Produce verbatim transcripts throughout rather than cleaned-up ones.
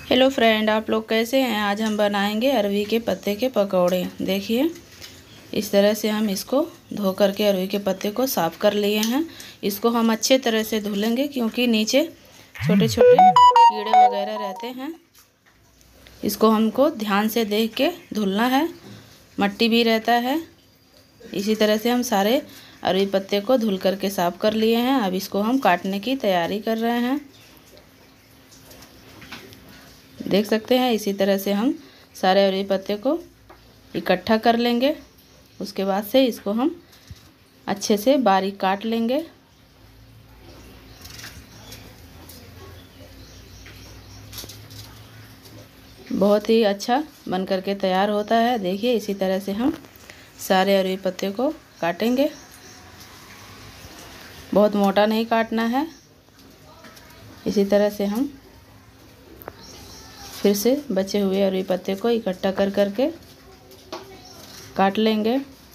Hello friend, आप लोग कैसे हैं। आज हम बनाएंगे अरवी के पत्ते के पकौड़े। देखिए, इस तरह से हम इसको धो करके अरवी के पत्ते को साफ़ कर लिए हैं। इसको हम अच्छे तरह से धुलेंगे क्योंकि नीचे छोटे छोटे कीड़े वगैरह रहते हैं। इसको हमको ध्यान से देख के धुलना है, मट्टी भी रहता है। इसी तरह से हम सारे अरवी पत्ते को धुल करके साफ़ कर लिए हैं। अब इसको हम काटने की तैयारी कर रहे हैं। देख सकते हैं, इसी तरह से हम सारे अरवी पत्ते को इकट्ठा कर लेंगे। उसके बाद से इसको हम अच्छे से बारीक काट लेंगे। बहुत ही अच्छा बन करके तैयार होता है। देखिए, इसी तरह से हम सारे अरवी पत्ते को काटेंगे। बहुत मोटा नहीं काटना है। इसी तरह से हम फिर से बचे हुए अरवी पत्ते को इकट्ठा कर करके काट लेंगे।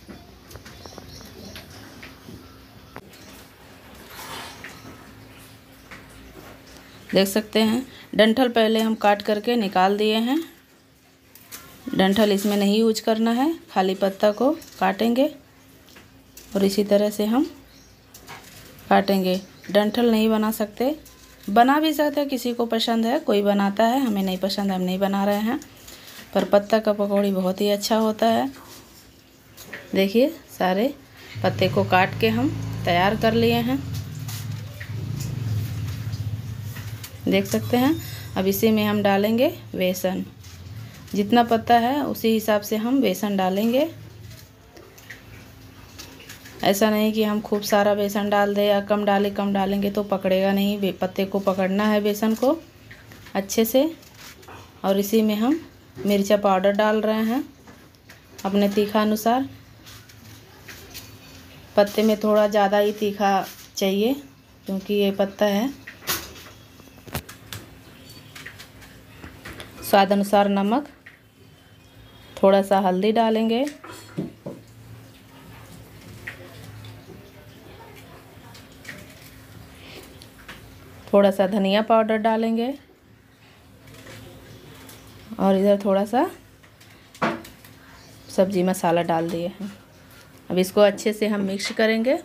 देख सकते हैं, डंठल पहले हम काट करके निकाल दिए हैं। डंठल इसमें नहीं यूज करना है, खाली पत्ता को काटेंगे और इसी तरह से हम काटेंगे। डंठल नहीं बना सकते, बना भी सकते हैं, किसी को पसंद है, कोई बनाता है, हमें नहीं पसंद, हम नहीं बना रहे हैं। पर पत्ता का पकौड़ी बहुत ही अच्छा होता है। देखिए, सारे पत्ते को काट के हम तैयार कर लिए हैं। देख सकते हैं। अब इसी में हम डालेंगे बेसन। जितना पत्ता है उसी हिसाब से हम बेसन डालेंगे। ऐसा नहीं कि हम खूब सारा बेसन डाल दें या कम डालें। कम डालेंगे तो पकड़ेगा नहीं। पत्ते को पकड़ना है बेसन को अच्छे से। और इसी में हम मिर्चा पाउडर डाल रहे हैं अपने तीखा अनुसार। पत्ते में थोड़ा ज़्यादा ही तीखा चाहिए क्योंकि ये पत्ता है। स्वाद अनुसार नमक, थोड़ा सा हल्दी डालेंगे। थोड़ा सा धनिया पाउडर डालेंगे और इधर थोड़ा सा सब्जी मसाला डाल दिए हैं। अब इसको अच्छे से हम मिक्स करेंगे।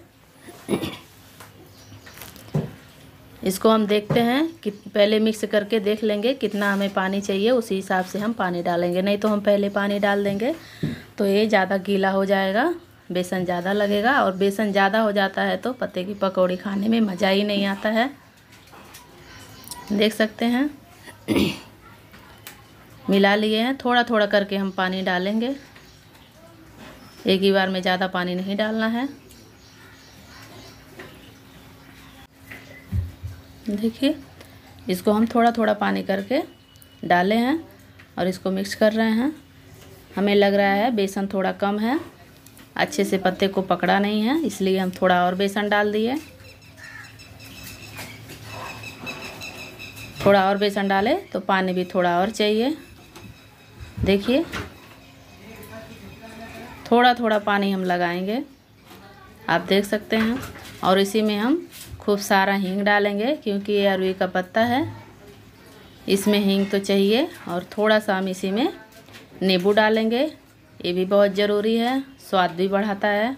इसको हम देखते हैं कि पहले मिक्स करके देख लेंगे कितना हमें पानी चाहिए, उसी हिसाब से हम पानी डालेंगे। नहीं तो हम पहले पानी डाल देंगे तो ये ज़्यादा गीला हो जाएगा, बेसन ज़्यादा लगेगा। और बेसन ज़्यादा हो जाता है तो पत्ते की पकौड़ी खाने में मज़ा ही नहीं आता है। देख सकते हैं, मिला लिए हैं। थोड़ा थोड़ा करके हम पानी डालेंगे, एक ही बार में ज़्यादा पानी नहीं डालना है। देखिए, इसको हम थोड़ा थोड़ा पानी करके डाले हैं और इसको मिक्स कर रहे हैं। हमें लग रहा है बेसन थोड़ा कम है, अच्छे से पत्ते को पकड़ा नहीं है, इसलिए हम थोड़ा और बेसन डाल दिए। थोड़ा और बेसन डाले तो पानी भी थोड़ा और चाहिए। देखिए, थोड़ा थोड़ा पानी हम लगाएंगे, आप देख सकते हैं। और इसी में हम खूब सारा हींग डालेंगे क्योंकि ये अरवी का पत्ता है, इसमें हींग तो चाहिए। और थोड़ा सा हम इसी में नींबू डालेंगे, ये भी बहुत ज़रूरी है, स्वाद भी बढ़ाता है।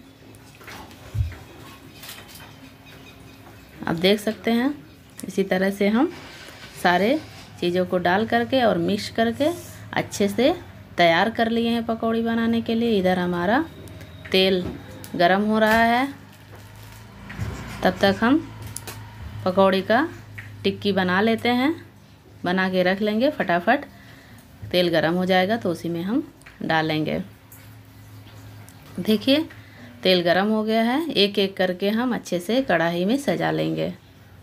आप देख सकते हैं, इसी तरह से हम सारे चीज़ों को डाल करके और मिक्स करके अच्छे से तैयार कर लिए हैं पकौड़ी बनाने के लिए। इधर हमारा तेल गरम हो रहा है, तब तक हम पकौड़ी का टिक्की बना लेते हैं। बना के रख लेंगे फटाफट। तेल गरम हो जाएगा तो उसी में हम डालेंगे। देखिए, तेल गरम हो गया है। एक एक करके हम अच्छे से कढ़ाई में सजा लेंगे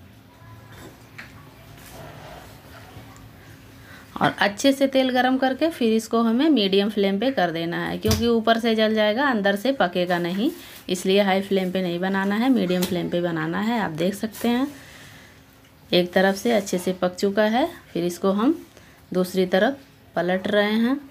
और अच्छे से तेल गरम करके फिर इसको हमें मीडियम फ्लेम पे कर देना है क्योंकि ऊपर से जल जाएगा, अंदर से पकेगा नहीं। इसलिए हाई फ्लेम पे नहीं बनाना है, मीडियम फ्लेम पे बनाना है। आप देख सकते हैं, एक तरफ से अच्छे से पक चुका है, फिर इसको हम दूसरी तरफ पलट रहे हैं।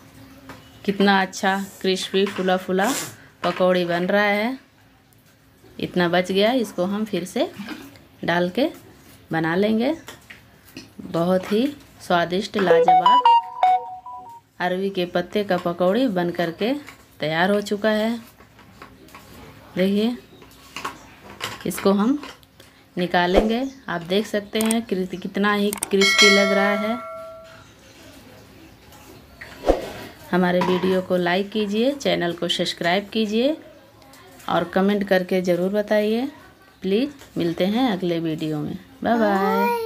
कितना अच्छा क्रिस्पी फुला फुला पकौड़ी बन रहा है। इतना बच गया, इसको हम फिर से डाल के बना लेंगे। बहुत ही स्वादिष्ट लाजवाब अरवी के पत्ते का पकौड़ी बन करके तैयार हो चुका है। देखिए, इसको हम निकालेंगे। आप देख सकते हैं कितना ही क्रिस्पी लग रहा है। हमारे वीडियो को लाइक कीजिए, चैनल को सब्सक्राइब कीजिए और कमेंट करके ज़रूर बताइए। प्लीज़, मिलते हैं अगले वीडियो में। Bye bye.